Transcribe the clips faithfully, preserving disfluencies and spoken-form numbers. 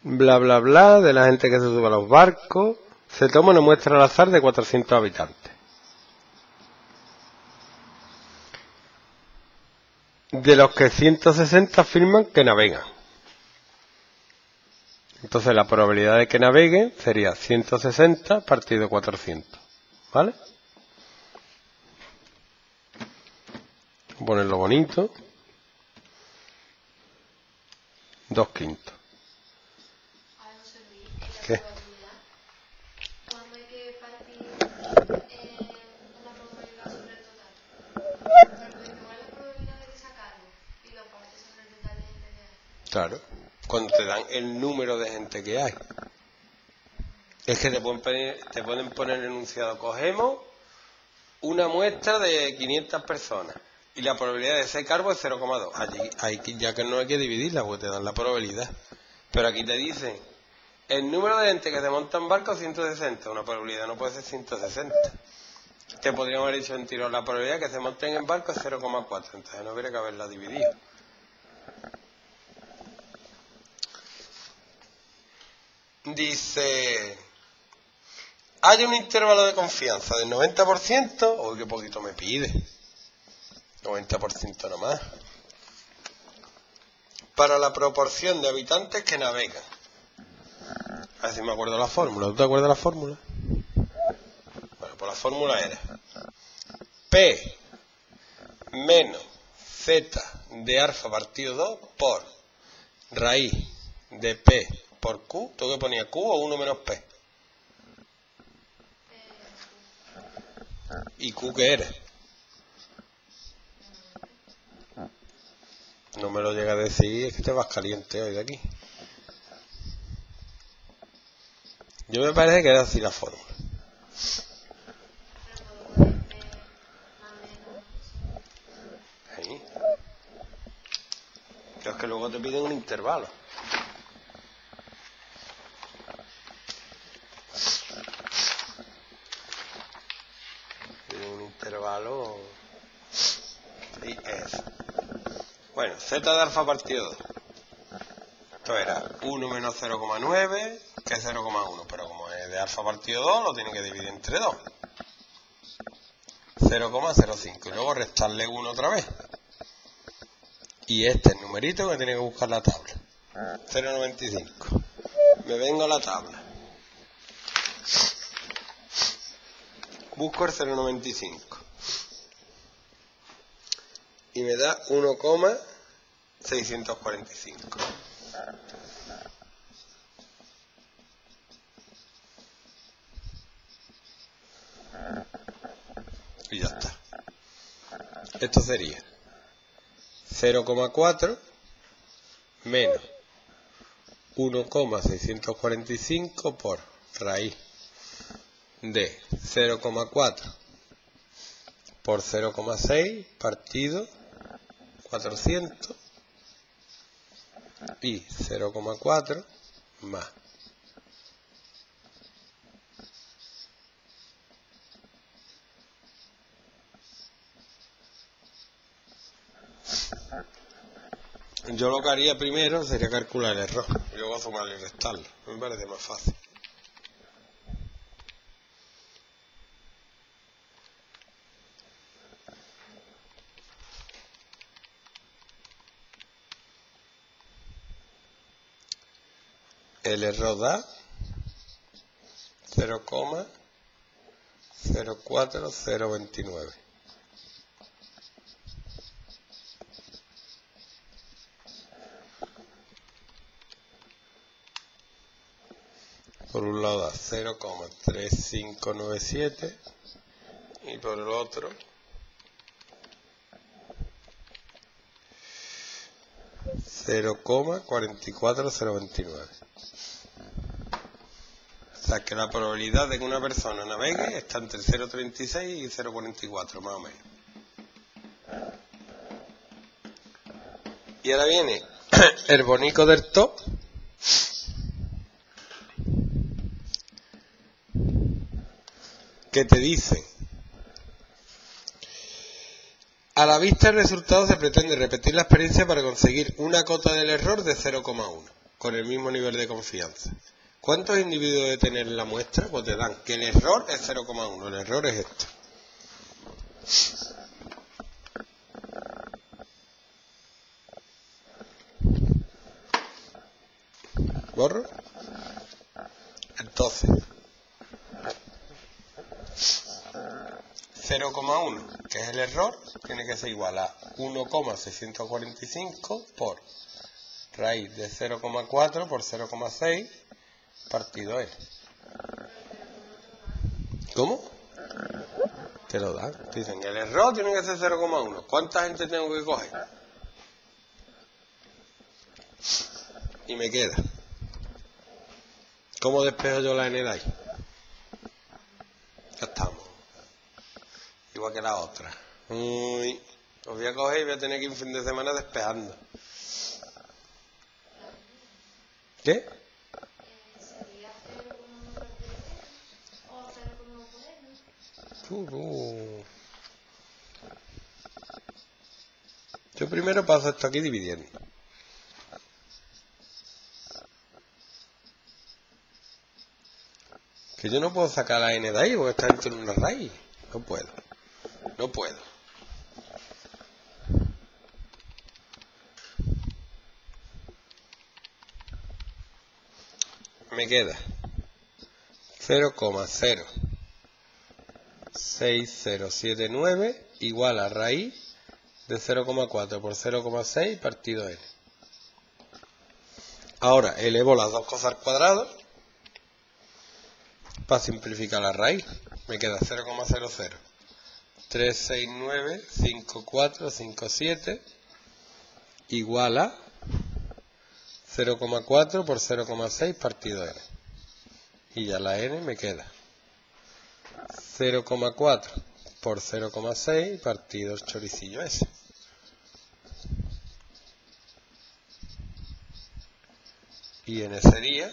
bla bla bla, de la gente que se sube a los barcos. Se toma una muestra al azar de cuatrocientos habitantes. De los que ciento sesenta afirman que navegan. Entonces la probabilidad de que naveguen sería ciento sesenta partido cuatrocientos. ¿Vale? Voy a ponerlo bonito. Dos quintos. ¿Qué? Claro, cuando te dan el número de gente que hay. Es que te pueden poner, te pueden poner enunciado. Cogemos una muestra de quinientas personas y la probabilidad de ese cargo es cero coma dos. Allí hay que, ya que no hay que dividirla, porque te dan la probabilidad. Pero aquí te dicen, el número de gente que se monta en barco es ciento sesenta. Una probabilidad no puede ser ciento sesenta. Te podríamos haber dicho en tiro, la probabilidad de que se monten en barco es cero coma cuatro. Entonces no habría que haberla dividido. Dice, hay un intervalo de confianza del noventa por ciento, uy, qué poquito me pide, noventa por ciento nomás, para la proporción de habitantes que navegan. A ver si me acuerdo la fórmula. ¿Tú te acuerdas la fórmula? Bueno, pues la fórmula era P menos Z de alfa partido dos por raíz de P por Q. ¿Tú qué ponías? ¿Q o uno menos P? ¿Y Q qué era? No me lo llega a decir, es que te vas caliente hoy de aquí. Yo me parece que era así la fórmula. Ahí. Pero es que luego te piden un intervalo. Piden un intervalo. Y es. Bueno, Z de alfa partido dos. Esto era uno menos cero coma nueve, que es cero coma uno, pero como es de alfa partido dos, lo tiene que dividir entre dos. cero coma cero cinco. Y luego restarle uno otra vez. Y este es el numerito que tiene que buscar la tabla. cero coma noventa y cinco. Me vengo a la tabla. Busco el cero coma noventa y cinco. Y me da uno coma seiscientos cuarenta y cinco. Y ya está. Esto sería cero coma cuatro menos uno coma seiscientos cuarenta y cinco por raíz de cero coma cuatro por cero coma seis partido cuatrocientos y cero coma cuatro más yo lo que haría primero sería calcular el error y luego sumarlo y restarlo. Me parece más fácil. El error da cero coma cero cuatro cero veintinueve. Por un lado da cero coma tres cinco nueve siete y por el otro cero coma cuatro cuatro cero veintinueve. O sea que la probabilidad de que una persona navegue está entre cero coma treinta y seis y cero coma cuarenta y cuatro más o menos. Y ahora viene el bonico del top. Que te dice, a la vista del resultado se pretende repetir la experiencia para conseguir una cota del error de cero coma uno. con el mismo nivel de confianza. ¿Cuántos individuos debe tener la muestra? Pues te dan que el error es cero coma uno, el error es este. ¿Borro? Entonces, cero coma uno, que es el error, tiene que ser igual a uno coma seiscientos cuarenta y cinco por raíz de cero coma cuatro por cero coma seis partido n. ¿Cómo? Te lo dan. Dicen, el error tiene que ser cero coma uno. ¿Cuánta gente tengo que coger? Y me queda. ¿Cómo despejo yo la n de ahí? Ya estamos. Igual que la otra. Uy, os voy a coger y voy a tener que ir un fin de semana despejando. ¿Qué? Uh, uh. Yo primero paso esto aquí dividiendo. Que yo no puedo sacar la n de ahí porque está dentro de una raíz. No puedo. No puedo. Me queda cero coma cero seis cero siete nueve igual a raíz de cero coma cuatro por cero coma seis partido n. Ahora elevo las dos cosas al cuadrado para simplificar la raíz. Me queda cero coma cero cero tres seis nueve cinco cuatro cinco siete igual a cero coma cuatro por cero coma seis partido n. Y ya la n me queda cero coma cuatro por cero coma seis partido el choricillo ese. Y n sería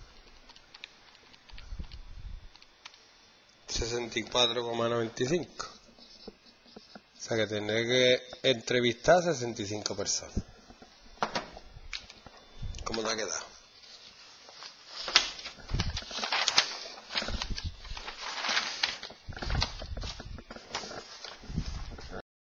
sesenta y cuatro coma noventa y cinco. O sea que tendré que entrevistar a sesenta y cinco personas. ¿Cómo te ha quedado?